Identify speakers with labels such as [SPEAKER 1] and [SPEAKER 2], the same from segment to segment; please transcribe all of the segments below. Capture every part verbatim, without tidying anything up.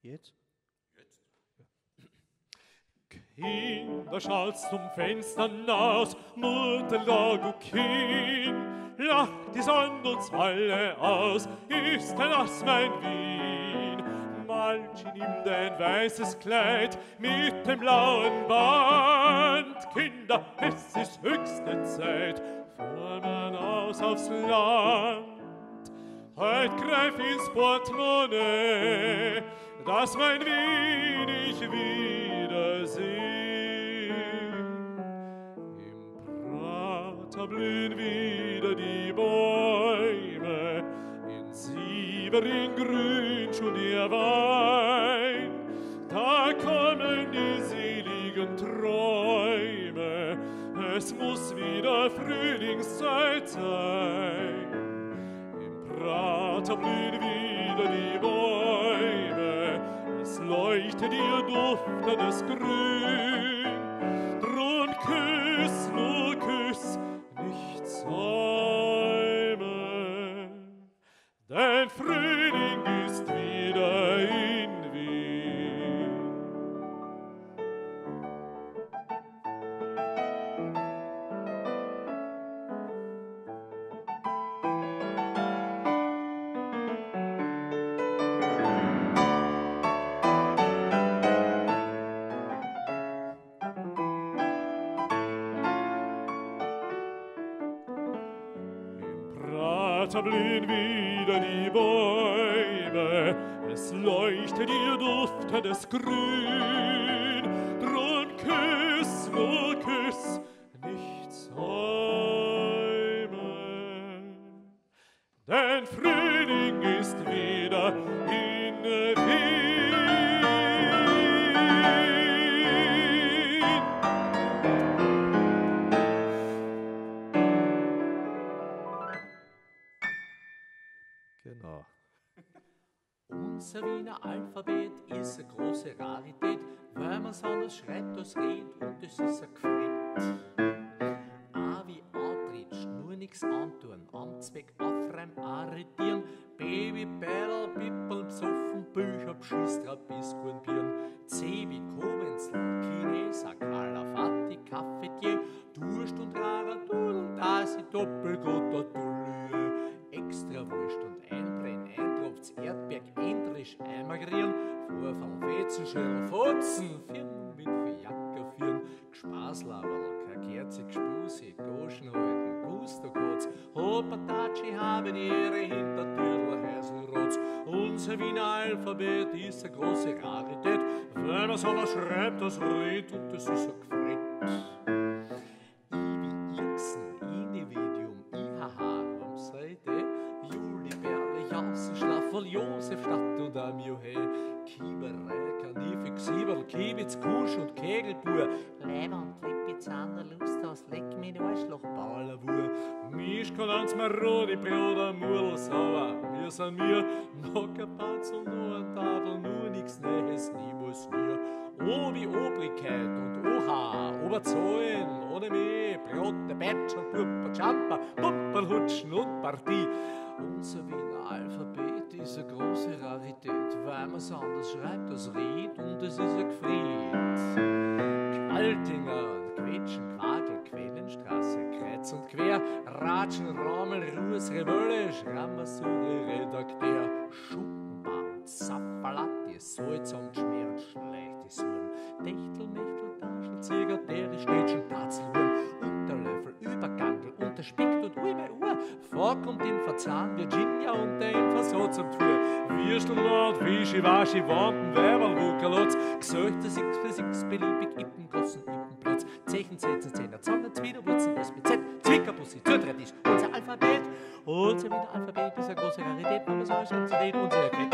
[SPEAKER 1] Jetzt?
[SPEAKER 2] Jetzt.
[SPEAKER 3] Kinder, schaut zum Fenster hinaus, Mutter, lag du Kind, lacht die Sonne uns alle aus, ist denn das mein Wien? Malchi, nimm dein weißes Kleid mit dem blauen Band. Kinder, es ist höchste Zeit, fuhr man aus aufs Land. Heut greif ins Portemonnaie, dass mein Wien ich wiederseh. Im Prater blühen wieder die Bäume, in Siebering grün schon der Wein. Da kommen die seligen Träume, es muss wieder Frühlingszeit sein. Prater blühen wieder die Bäume, es leuchtet ihr duftendes Grün. Drum küss, nur küss, nicht säumen, denn Frühling ist wieder in Wien. Da blühen wieder die Bäume, es leuchtet ihr duftendes Grün. Drum küss, nur küss, nicht säumen, denn Frühling ist wieder in Wien.
[SPEAKER 1] Genau.
[SPEAKER 4] Unser Wiener Alphabet ist eine große Rarität, weil man's anders schreibt als redet und es ist ein Gefritt. A wie Outreach, nur nix antun, Amtsweg aufräumen, arretieren, Baby, Bädel, Pippeln, Psoffen, Bücher, Beschießtrapis, Gurnbieren, C wie Komenzel, Chineser, Kalafati, Cafetier, Durst und rarer Dudeln, Dasi, Doppelgott, Dullie, Extrawurst und Einbrennen, Eintropfs, Erdberg, Endrisch, Eimagrieren, Vorfall, Fetzen, Schirr, Fotzen, Firmen mit Fiaker führen, Gespaßlaberl, Kerkerze, Gspusi, Goschen halten, Gustokotz, Hopatatschi, habe die Ehre, Hintertürl, Heiselrotz. Unser Wiener Alphabet ist eine große Rarität, weil man's anders schreibt als redet und das ist ein Gefritt. Josef, Stadt und am Juhe, Kieberei, Kanifix, Sieberl, Kiebitz, Kusch und Kegelpur, Leiband, Lippizaner, Lusthaus, Leck mit Arschloch, Ballerwur, Mischkonanz, Marodi, Broder, Murl, Sauer, wir sind mir, Mockerpatz und nur ein Tadel, nur nix Nähes, niemals mir, O wie Obrigkeit und Oha, Oberzahlen, ohne mehr, Brote, Bätscher, Pupper, Jumper, Pupperlhutschen und Partie. Unser Wiener Alphabet ist eine große Rarität, weil man's anders schreibt als redet und es ist ein Gefried. Qualtinger, Quetschen, Quadel, Quellenstraße, Kreuz und Quer, Ratschen, Rammel, Ruhes, Revölle, Schrammersure, Redakteur, Schuppenband, Saffalatti, Salz und Schmier und schlechtes Wurm, Techtel, Mechtel, Taschel, Zieger, Deri, Städtchen, Tatzelwurm, Unterlöffel, Übergangel, Unterspickt und Ui bei Uhr, vorkommt in Verzahn, Virginia und der Infassot zum Tour, Würstelnord, Wischiwaschi, Wanden, Weiberl, Wukalotz, Gesöchte, sechs für sechs, beliebig, Ippengossen, Ippenplotz, Zechen, Zetzen, Zehner, Zoller, Zwiderwurzen, S B Z, Zwickerbussi, Zürtredisch, unser Alphabet, unser Wiener Alphabet ist eine große Rarität, wenn man so schaut, zu reden, unser Alphabet.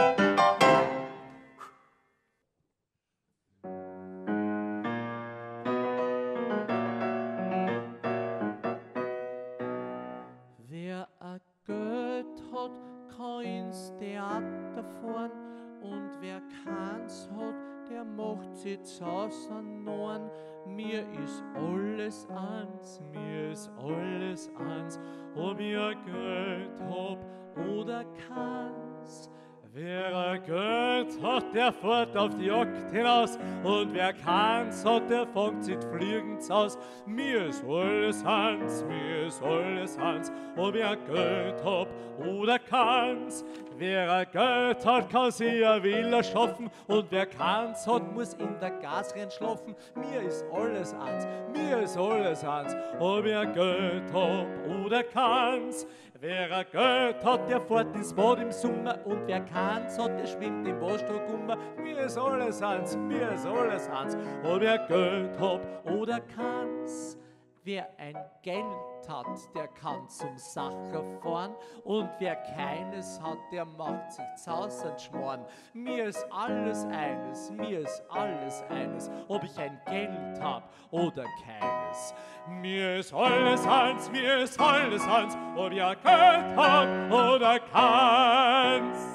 [SPEAKER 4] Wer ein Geld hat, kann ins Theater fahren und wer keins hat, der macht sich aus an Norn. Mir ist alles eins, mir ist alles eins, ob ich ein Geld hab oder keins. Wer ein
[SPEAKER 3] Wer geht, hat der fort auf die Jagd hinaus, und wer kann's hat, der fängt sich fliegens aus. Mir ist alles Hans, mir ist alles Hans, ob wer Geld hab oder kann's. Wer ein Geld hat, kann sich eine Villa schaffen, und wer kann's hat, muss in der Gasrein schlafen. Mir ist alles eins, mir ist alles eins, ob wer Geld hab oder kann's. Wer ein Geld hat, der fährt ins Bad im Sommer, und wer kann's hat, der schwimmt im Wasstag um. Mir ist alles eins, mir ist alles eins, ob wer Geld hab oder kann's. Wer ein Geld hat, der kann zum Sacher fahren, und wer keines hat, der macht sich zausend schmoren. Mir ist alles eines, mir ist alles eines, ob ich ein Geld hab oder keines. Mir ist alles eins, mir ist alles eins, ob ich ein Geld hab oder keins.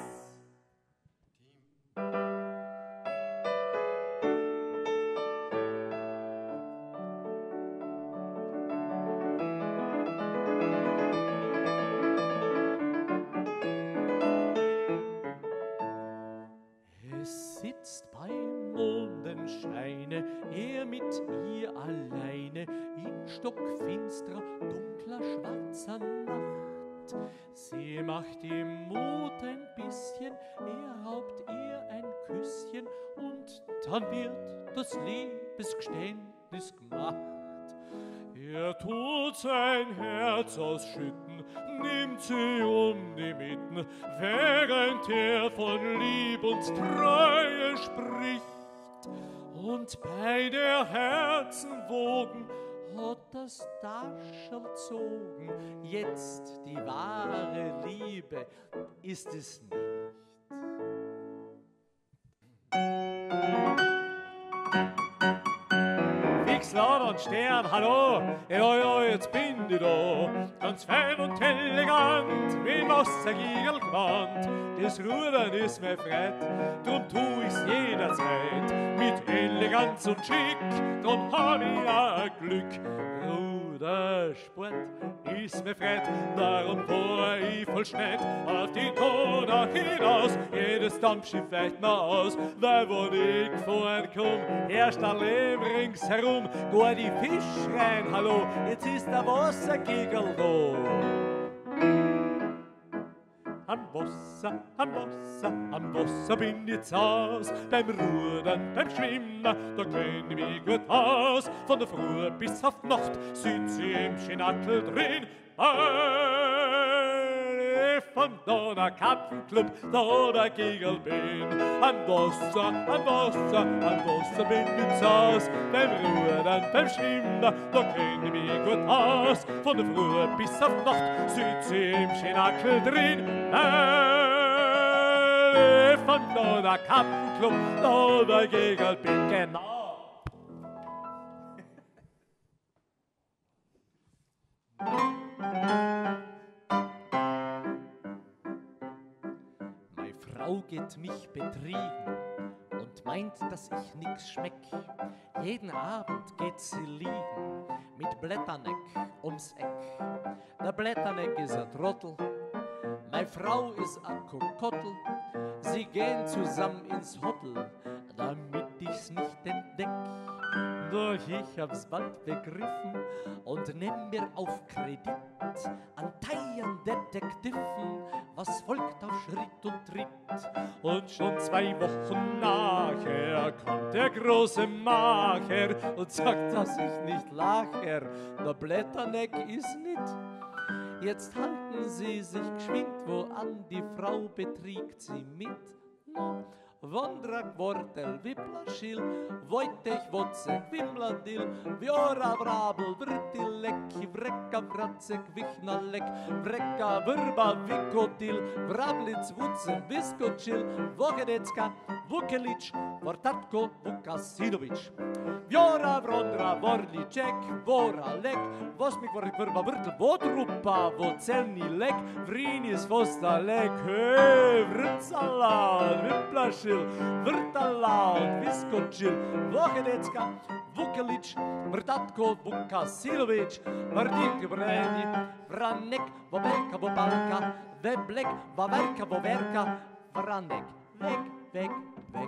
[SPEAKER 3] Mondenscheine, er mit ihr alleine in stockfinsterer, dunkler, schwarzer Nacht. Sie macht ihm Mut ein bisschen, er raubt ihr ein Küsschen, und dann wird das Liebesgeständnis gemacht. Er tut sein Herz ausschütten, nimmt sie um die Mitten, während er von Lieb und Treue spricht. Und bei der Herzen Wogen hat das Taschel zogen. Jetzt die wahre Liebe ist es nicht. Laut und Stern, hallo, ja, ja, jetzt bin ich da, ganz fein und elegant, mit Wassergiegel gewandt. Das Rudern ist mir freit, drum tu ich's jederzeit, mit Eleganz und Schick, drum hab ich auch Glück. Rudersport ist mir freit, darum fahr ich voll Schneid auf die Donau hinaus. Jedes Dampfschiff weicht mir aus, weil wo ich gefahren komm, herrscht ein Leben ringsherum. Gar die Fischrein, hallo, jetzt ist der Wasserkegel da. Am Wasser, am Wasser, am Wasser bin ich zu Haus. Beim Rudern, beim Schwimmen, da kenn ich mich gut aus. Von der Früh bis auf Nacht sitz ich im Schinackel drin. Vom Donaukarpfenclub, da der Kegel bin. Am Wasser, am Wasser, am Wasser bin ich zu Haus. Beim Rudern, beim Schwimmen, da kenn ich mich gut aus. Von der Früh bis auf Nacht sitz ich im Schinackel drin. Äh, vom Donaukarpfenclub, da der Kegel bin, genau. Geht mich betriegen und meint, dass ich nix schmeck. Jeden Abend geht sie liegen mit Blätterneck ums Eck. Der Blätterneck ist ein Trottel, meine Frau ist ein Kokottel. Sie gehen zusammen ins Hotel, damit ich's nicht entdeck. Doch ich hab's bald begriffen und nimm mir auf Kredit an Teilen Detektiven, was folgt auf Schritt und Tritt. Und schon zwei Wochen nachher kommt der große Macher und sagt, dass ich nicht lache. Der Blätterneck ist nicht. Jetzt halten sie sich geschwind, wo an die Frau betriegt sie mit. Na, Wondrak, Wortel, Wipplaschill, Wojtech, Wozek, Wimladil, Vjora, Vrabel, Vrtilek, Vreka, Vratzek, Vichnalek, Vreka, Vrba, Vikotil, Vrablitz, Vutzen, Viskočil, Vogenecka, Vukelic, Vortatko, Vukasinovic. Vjora, Vrondra, Vorlicek, Voralek, Vosmik, Vrba, Vrtl, Vodrupa, Vocelni, Lek, Vrinis, Vostalek, He, Vrtsalat, Viplašil, Vrtalat, Viskočil, Vogenecka, Vukelic, Vrtatko, Vukasilovic, Vrdik, Vredit, Vranek, Voberka, Vobalka, Veblek, Vaverka, Voverka, Vranek,
[SPEAKER 4] weg, weg, weg.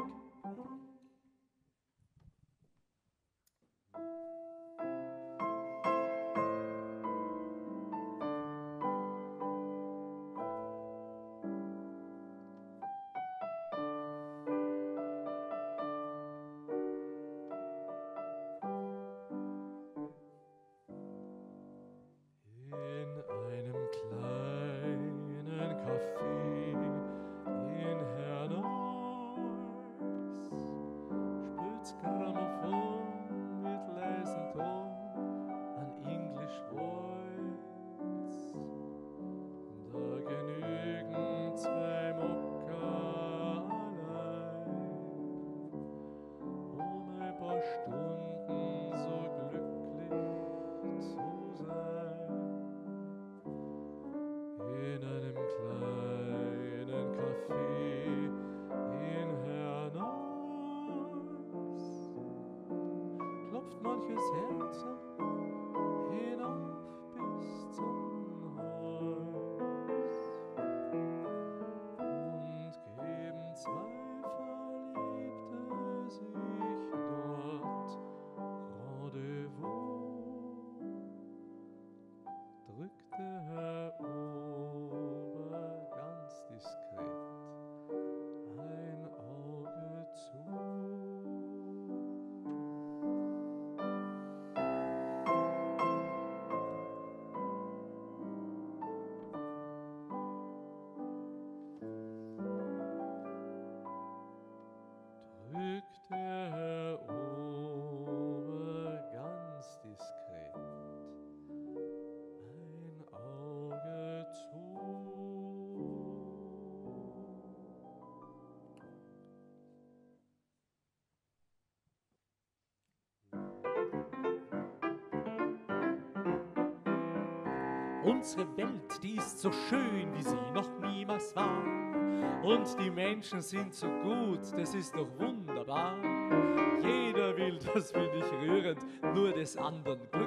[SPEAKER 3] Manches Herz hinauf bis zum Hals und geben zwei Verliebte sich dort Rendezvous, drückte Herr Ober ganz diskret ein Auge zu. Drückte Herr Ober ganz diskret ein Auge zu. Unsere Welt, die ist so schön, wie sie noch niemals war. Und die Menschen sind so gut, das ist doch wunderbar. Jeder will, das finde ich rührend, nur des anderen Glück.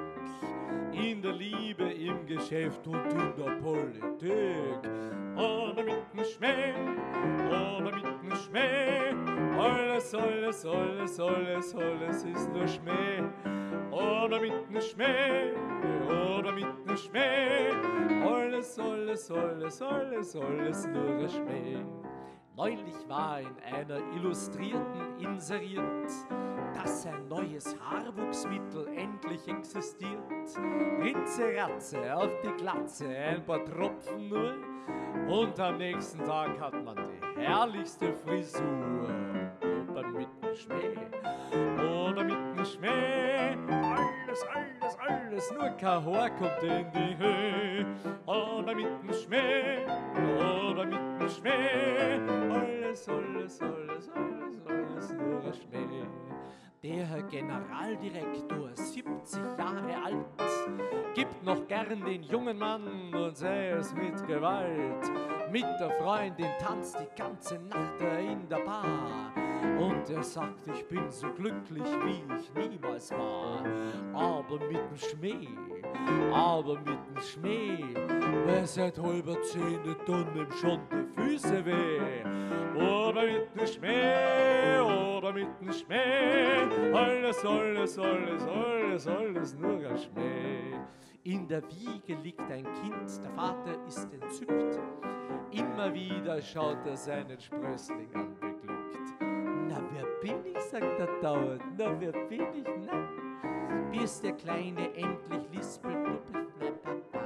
[SPEAKER 3] In der Liebe, im Geschäft und in der Politik. Aber mit dem Schmäh, aber mit dem Schmäh. Alles, alles, alles, alles, alles ist nur Schmäh. Oder mit dem Schmäh, oder mit dem Schmäh. Alles, alles, alles, alles, alles nur ein Schmäh. Neulich war in einer Illustrierten inseriert, dass ein neues Haarwuchsmittel endlich existiert. Ritze, Ratze, auf die Glatze, ein paar Tropfen nur. Und am nächsten Tag hat man die herrlichste Frisur. Oder mit dem Schmäh, oder mit dem Schmäh. Alles, alles, alles, nur kein Haar kommt in die Höhe. Oder mit dem Schmäh, oder mit dem Schmäh. Alles, alles, alles, alles, alles, nur ein Schmäh. Der Herr Generaldirektor, siebzig Jahre alt, gibt noch gern den jungen Mann und sei es mit Gewalt. Mit der Freundin tanzt die ganze Nacht in der Bar. Und er sagt, ich bin so glücklich, wie ich niemals war. Aber mit dem Schmäh, aber mit dem Schmäh, wer seit halber Zähne tun ihm schon die Füße weh. Oder mit dem Schmäh, oder mit dem Schmäh, alles, alles, alles, alles, alles nur ein Schmäh. In der Wiege liegt ein Kind, der Vater ist entzückt. Immer wieder schaut er seinen Sprössling an, beglückt. Na, wer bin ich, sagt er dauernd, na, wer bin ich, na? Bis der Kleine endlich lispelt, du bist mein Papa.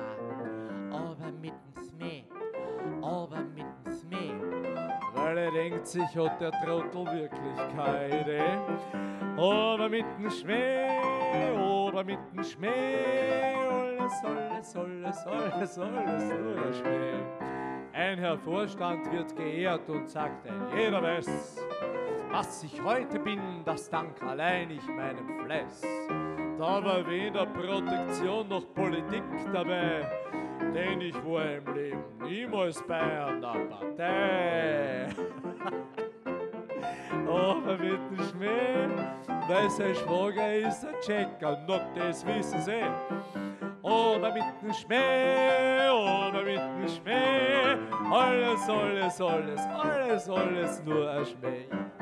[SPEAKER 3] Aber mit dem Schmäh, aber mit dem Schmäh. Weil er denkt sich, hat der Trottel wirklich keine. Aber mit dem Schmäh, oder mit dem Schmäh. Alles, alles, alles, alles, alles, nur ein Schmäh. Ein Herr Vorstand wird geehrt und sagt ein jeder weiß, was ich heute bin, das dank allein ich meinem Fleiß. Da war weder Protektion noch Politik dabei, denn ich war im Leben niemals bei einer Partei. aber mit dem Schmäh, weil sein Schwager ist ein Checker, noch das wissen sie. Aber mit dem Schmäh, aber mit dem Schmäh, alles, alles, alles, alles, alles nur ein Schmäh.